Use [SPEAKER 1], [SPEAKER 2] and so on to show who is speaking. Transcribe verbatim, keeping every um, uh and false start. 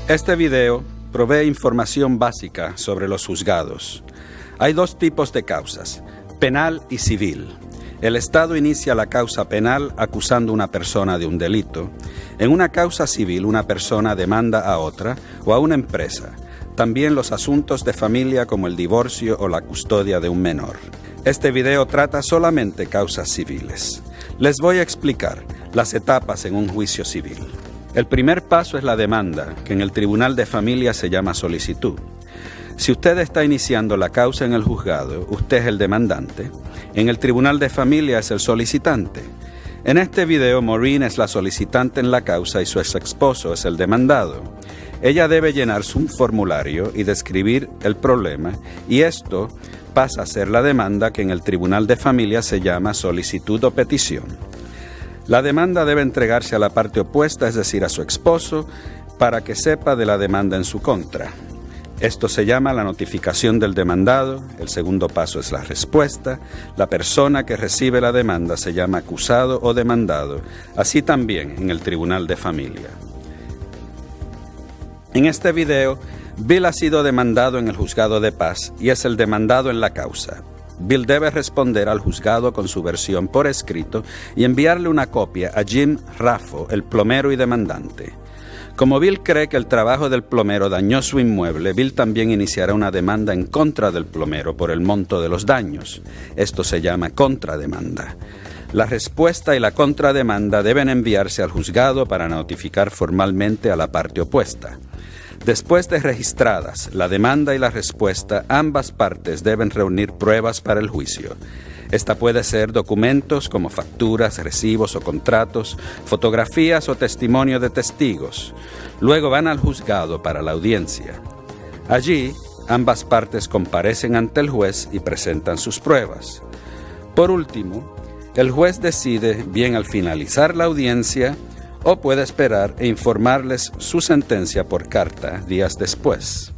[SPEAKER 1] Este video provee información básica sobre los juzgados. Hay dos tipos de causas, penal y civil. El Estado inicia la causa penal acusando a una persona de un delito. En una causa civil, una persona demanda a otra o a una empresa. También los asuntos de familia como el divorcio o la custodia de un menor. Este video trata solamente causas civiles. Les voy a explicar las etapas en un juicio civil. El primer paso es la demanda, que en el Tribunal de Familia se llama solicitud. Si usted está iniciando la causa en el juzgado, usted es el demandante. En el Tribunal de Familia es el solicitante. En este video, Maureen es la solicitante en la causa y su ex esposo es el demandado. Ella debe llenar un formulario y describir el problema, y esto pasa a ser la demanda, que en el Tribunal de Familia se llama solicitud o petición. La demanda debe entregarse a la parte opuesta, es decir, a su esposo, para que sepa de la demanda en su contra. Esto se llama la notificación del demandado. El segundo paso es la respuesta. La persona que recibe la demanda se llama acusado o demandado, así también en el Tribunal de Familia. En este video, Bill ha sido demandado en el juzgado de paz y es el demandado en la causa. Bill debe responder al juzgado con su versión por escrito y enviarle una copia a Jim Raffo, el plomero y demandante. Como Bill cree que el trabajo del plomero dañó su inmueble, Bill también iniciará una demanda en contra del plomero por el monto de los daños. Esto se llama contrademanda. La respuesta y la contrademanda deben enviarse al juzgado para notificar formalmente a la parte opuesta. Después de registradas la demanda y la respuesta, ambas partes deben reunir pruebas para el juicio. Esta puede ser documentos como facturas, recibos o contratos, fotografías o testimonio de testigos. Luego van al juzgado para la audiencia. Allí, ambas partes comparecen ante el juez y presentan sus pruebas. Por último, el juez decide bien al finalizar la audiencia o puede esperar e informarles su sentencia por carta días después.